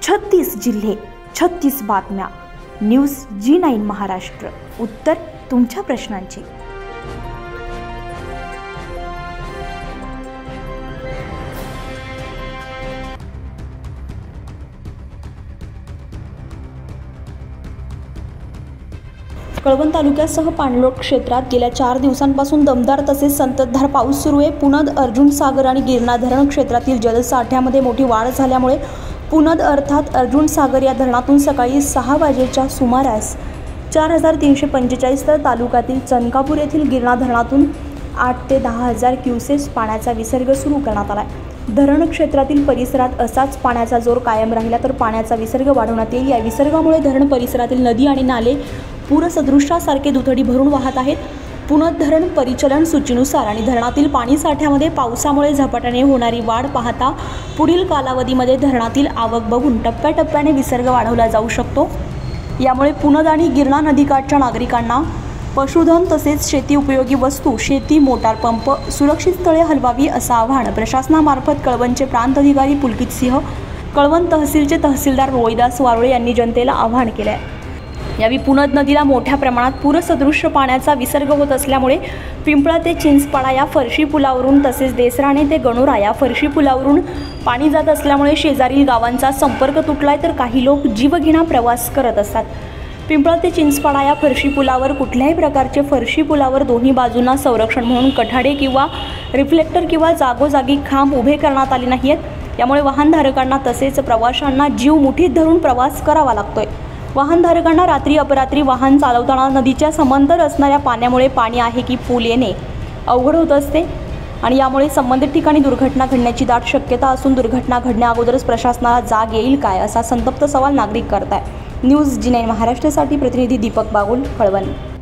36 जिल्हे 36 बातम्या. News G9 Maharashtra. उत्तर तुमच्या प्रश्नांची. कळवण तालुक्यासह पाणलोट क्षेत्रात गेल्या 4 दिवसांपासून दमदार तसेच संततधार पाऊस सुरू आहे. पुनद, अर्जुन सागर आणि गिरणा धरण क्षेत्रातील जलसाठ्यामध्ये मोठी वाढ झाल्यामुळे पुनद अर्थात अर्जुन सागर या धरणातून सकाळी 6 वाजेच्या सुमारास 4345 तर तालुक्यातील चनकापूर येथील गिरणा धरणातून 8 ते 10 हजार क्युसेस पाण्याचा विसर्ग सुरू करण्यात आला आहे. धरण क्षेत्रातील परिसरात असाच पाण्याचा जोर कायम राहिला तर पाण्याचा विसर्ग वाढवण्यात येईल. या विसर्गामुळे धरण परिसरातील नदी आणि नाले पूरसदृशासारखे दुथडी भरून वाहत आहेत. पुनद धरण परिचलन सूचीनुसार आणि धरणातील पाणी साठ्यामध्ये पावसामुळे झपाट्याने होणारी वाढ पाहता पुढील कालावधीमध्ये धरणातील आवक बघून टप्प्याटप्प्याने विसर्ग वाढवला जाऊ शकतो. यामुळे पुनद आणि गिरणा नदीकाठच्या नागरिकांना पशुधन तसेच शेती उपयोगी वस्तू, शेती मोटार पंप सुरक्षित स्थळे हलवावी असं आवाहन प्रशासनामार्फत कळवणचे प्रांत अधिकारी पुलकित सिंह, कळवण तहसीलचे तहसीलदार रोहिदास वारोळे यांनी जनतेला आवाहन केले आहे. यावेळी पुनद नदीला मोठ्या प्रमाणात पूरसदृश्य पाण्याचा विसर्ग होत असल्यामुळे पिंपळा ते चिंचपाडा या फरशी पुलावरून तसेच देसराणे ते गणोरा या फरशी पुलावरून पाणी जात असल्यामुळे शेजारील गावांचा संपर्क तुटलाय तर काही लोक जीवघेणा प्रवास करत असतात. पिंपळा ते चिंचपाडा या फरशी पुलावर कुठल्याही प्रकारचे फरशी पुलावर दोन्ही बाजूंना संरक्षण म्हणून कठाडे किंवा रिफ्लेक्टर किंवा जागोजागी खांब उभे करण्यात आले नाही आहेत. यामुळे वाहनधारकांना तसेच प्रवाशांना जीव मुठीत धरून प्रवास करावा लागतोय. वाहनधारकांना रात्री अपरात्री वाहन चालवताना नदीच्या समांतर असणाऱ्या पाण्यामुळे पाणी आहे की पूल येणे अवघड होत असते आणि यामुळे संबंधित ठिकाणी दुर्घटना घडण्याची दाट शक्यता असून दुर्घटना घडण्या अगोदरच प्रशासनाला जाग येईल काय असा संतप्त सवाल नागरिक करताय. न्यूज G9 महाराष्ट्रासाठी प्रतिनिधी दीपक बागुल, कळवण.